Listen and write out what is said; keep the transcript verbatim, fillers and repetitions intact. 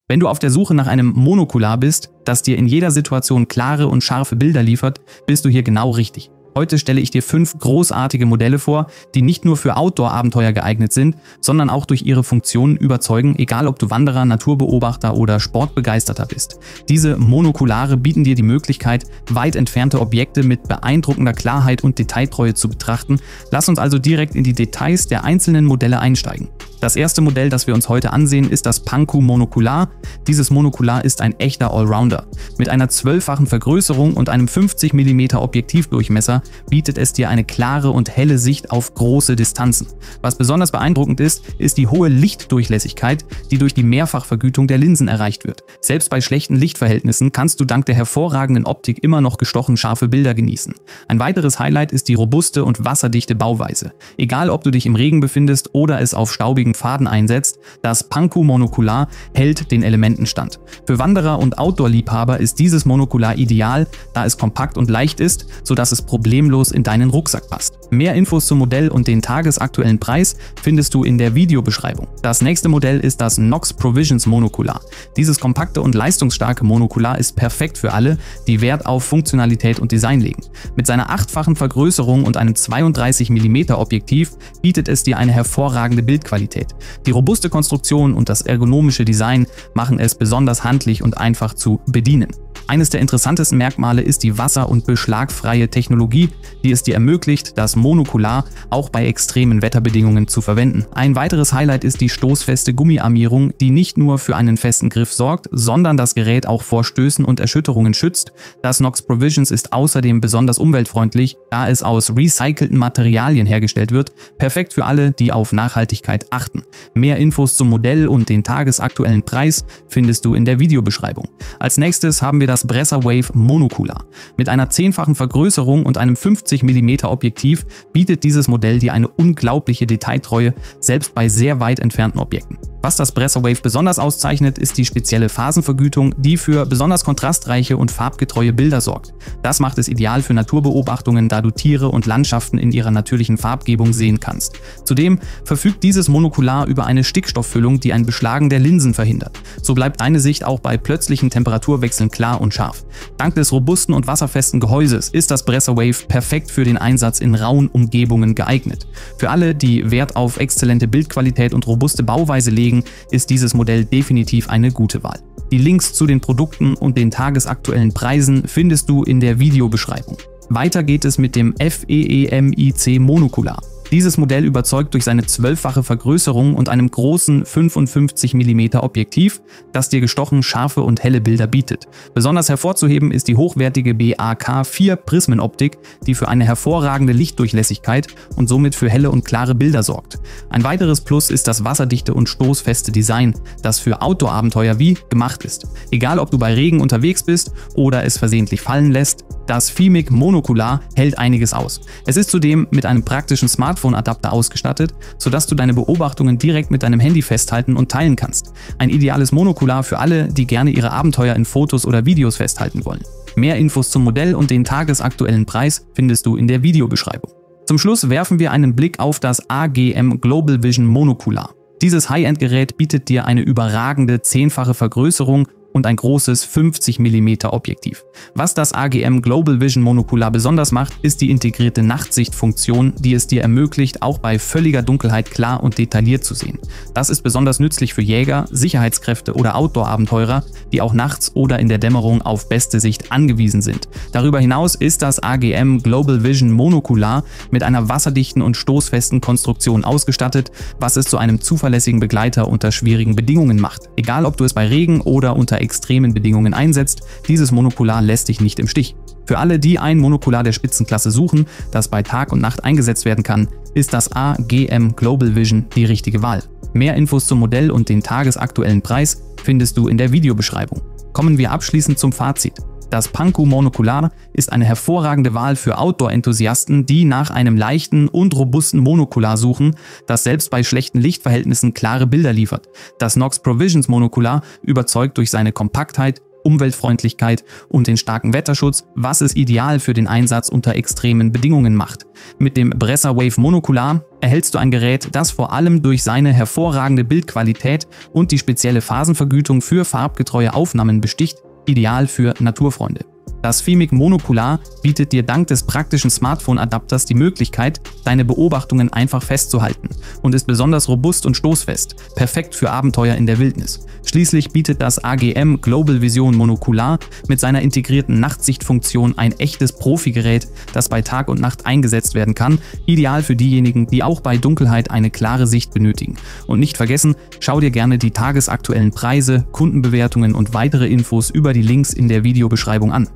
Wenn du auf der Suche nach einem Monokular bist, das dir in jeder Situation klare und scharfe Bilder liefert, bist du hier genau richtig. Heute stelle ich dir fünf großartige Modelle vor, die nicht nur für Outdoor-Abenteuer geeignet sind, sondern auch durch ihre Funktionen überzeugen, egal ob du Wanderer, Naturbeobachter oder Sportbegeisterter bist. Diese Monokulare bieten dir die Möglichkeit, weit entfernte Objekte mit beeindruckender Klarheit und Detailtreue zu betrachten. Lass uns also direkt in die Details der einzelnen Modelle einsteigen. Das erste Modell, das wir uns heute ansehen, ist das Panku Monokular. Dieses Monokular ist ein echter Allrounder. Mit einer zwölffachen Vergrößerung und einem fünfzig Millimeter Objektivdurchmesser bietet es dir eine klare und helle Sicht auf große Distanzen. Was besonders beeindruckend ist, ist die hohe Lichtdurchlässigkeit, die durch die Mehrfachvergütung der Linsen erreicht wird. Selbst bei schlechten Lichtverhältnissen kannst du dank der hervorragenden Optik immer noch gestochen scharfe Bilder genießen. Ein weiteres Highlight ist die robuste und wasserdichte Bauweise. Egal ob du dich im Regen befindest oder es auf staubigen Pfaden einsetzt, das Panku Monokular hält den Elementen stand. Für Wanderer und Outdoor-Liebhaber ist dieses Monokular ideal, da es kompakt und leicht ist, sodass es problemlos in deinen Rucksack passt. Mehr Infos zum Modell und den tagesaktuellen Preis findest du in der Videobeschreibung. Das nächste Modell ist das Nox Provisions Monokular. Dieses kompakte und leistungsstarke Monokular ist perfekt für alle, die Wert auf Funktionalität und Design legen. Mit seiner achtfachen Vergrößerung und einem zweiunddreißig Millimeter Objektiv bietet es dir eine hervorragende Bildqualität. Die robuste Konstruktion und das ergonomische Design machen es besonders handlich und einfach zu bedienen. Eines der interessantesten Merkmale ist die wasser- und beschlagfreie Technologie, die es dir ermöglicht, das Monokular auch bei extremen Wetterbedingungen zu verwenden. Ein weiteres Highlight ist die stoßfeste Gummiarmierung, die nicht nur für einen festen Griff sorgt, sondern das Gerät auch vor Stößen und Erschütterungen schützt. Das Nox Provisions ist außerdem besonders umweltfreundlich, da es aus recycelten Materialien hergestellt wird, perfekt für alle, die auf Nachhaltigkeit achten. Mehr Infos zum Modell und den tagesaktuellen Preis findest du in der Videobeschreibung. Als nächstes haben wir das Das Bressawave Monokular. Mit einer zehnfachen Vergrößerung und einem fünfzig Millimeter Objektiv bietet dieses Modell dir eine unglaubliche Detailtreue, selbst bei sehr weit entfernten Objekten. Was das Bressawave besonders auszeichnet, ist die spezielle Phasenvergütung, die für besonders kontrastreiche und farbgetreue Bilder sorgt. Das macht es ideal für Naturbeobachtungen, da du Tiere und Landschaften in ihrer natürlichen Farbgebung sehen kannst. Zudem verfügt dieses Monokular über eine Stickstofffüllung, die ein Beschlagen der Linsen verhindert. So bleibt deine Sicht auch bei plötzlichen Temperaturwechseln klar und scharf. Dank des robusten und wasserfesten Gehäuses ist das Bressawave perfekt für den Einsatz in rauen Umgebungen geeignet. Für alle, die Wert auf exzellente Bildqualität und robuste Bauweise legen, ist dieses Modell definitiv eine gute Wahl. Die Links zu den Produkten und den tagesaktuellen Preisen findest du in der Videobeschreibung. Weiter geht es mit dem F E E M I C Monokular. Dieses Modell überzeugt durch seine zwölffache Vergrößerung und einem großen fünfundfünfzig Millimeter Objektiv, das dir gestochen scharfe und helle Bilder bietet. Besonders hervorzuheben ist die hochwertige B A K vier Prismenoptik, die für eine hervorragende Lichtdurchlässigkeit und somit für helle und klare Bilder sorgt. Ein weiteres Plus ist das wasserdichte und stoßfeste Design, das für Outdoor-Abenteuer wie gemacht ist. Egal ob du bei Regen unterwegs bist oder es versehentlich fallen lässt, das F I M I C Monokular hält einiges aus. Es ist zudem mit einem praktischen Smartphone-Adapter ausgestattet, sodass du deine Beobachtungen direkt mit deinem Handy festhalten und teilen kannst. Ein ideales Monokular für alle, die gerne ihre Abenteuer in Fotos oder Videos festhalten wollen. Mehr Infos zum Modell und den tagesaktuellen Preis findest du in der Videobeschreibung. Zum Schluss werfen wir einen Blick auf das A G M Global Vision Monokular. Dieses High-End-Gerät bietet dir eine überragende zehnfache Vergrößerung und ein großes fünfzig Millimeter Objektiv. Was das A G M Global Vision Monokular besonders macht, ist die integrierte Nachtsichtfunktion, die es dir ermöglicht, auch bei völliger Dunkelheit klar und detailliert zu sehen. Das ist besonders nützlich für Jäger, Sicherheitskräfte oder Outdoor-Abenteurer, die auch nachts oder in der Dämmerung auf beste Sicht angewiesen sind. Darüber hinaus ist das A G M Global Vision Monokular mit einer wasserdichten und stoßfesten Konstruktion ausgestattet, was es zu einem zuverlässigen Begleiter unter schwierigen Bedingungen macht. Egal ob du es bei Regen oder unter extremen Bedingungen einsetzt, dieses Monokular lässt dich nicht im Stich. Für alle, die ein Monokular der Spitzenklasse suchen, das bei Tag und Nacht eingesetzt werden kann, ist das A G M Global Vision die richtige Wahl. Mehr Infos zum Modell und den tagesaktuellen Preis findest du in der Videobeschreibung. Kommen wir abschließend zum Fazit. Das Panku Monokular ist eine hervorragende Wahl für Outdoor-Enthusiasten, die nach einem leichten und robusten Monokular suchen, das selbst bei schlechten Lichtverhältnissen klare Bilder liefert. Das Nox Provisions Monokular überzeugt durch seine Kompaktheit, Umweltfreundlichkeit und den starken Wetterschutz, was es ideal für den Einsatz unter extremen Bedingungen macht. Mit dem Bressa Wave Monokular erhältst du ein Gerät, das vor allem durch seine hervorragende Bildqualität und die spezielle Phasenvergütung für farbgetreue Aufnahmen besticht, ideal für Naturfreunde. Das Fimic Monokular bietet dir dank des praktischen Smartphone-Adapters die Möglichkeit, deine Beobachtungen einfach festzuhalten und ist besonders robust und stoßfest, perfekt für Abenteuer in der Wildnis. Schließlich bietet das A G M Global Vision Monokular mit seiner integrierten Nachtsichtfunktion ein echtes Profi-Gerät, das bei Tag und Nacht eingesetzt werden kann, ideal für diejenigen, die auch bei Dunkelheit eine klare Sicht benötigen. Und nicht vergessen, schau dir gerne die tagesaktuellen Preise, Kundenbewertungen und weitere Infos über die Links in der Videobeschreibung an.